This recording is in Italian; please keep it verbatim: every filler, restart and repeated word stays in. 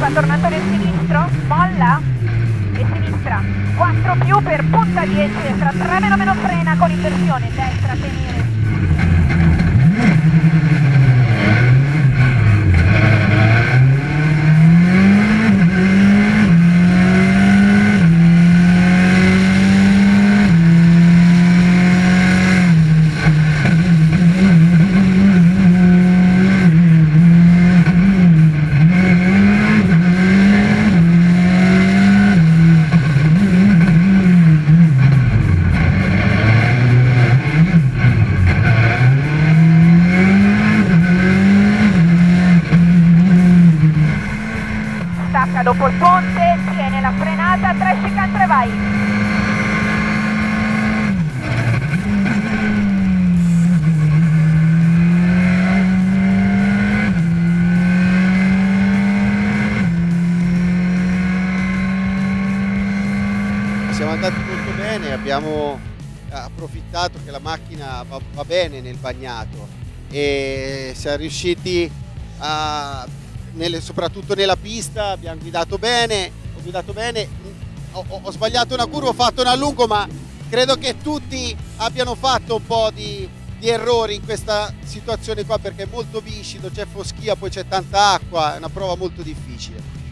curva tornando nel sinistro, molla e sinistra, quattro più per punta dieci, destra tre meno meno frena con inversione, destra tenere. Dopo il ponte, tiene la frenata, tre chicane, vai! Siamo andati molto bene, abbiamo approfittato che la macchina va, va bene nel bagnato e siamo riusciti a... Nelle, soprattutto nella pista abbiamo guidato bene, ho guidato bene, ho, ho sbagliato una curva, ho fatto un allungo, ma credo che tutti abbiano fatto un po' di, di errori in questa situazione qua perché è molto viscido, c'è foschia, poi c'è tanta acqua, è una prova molto difficile.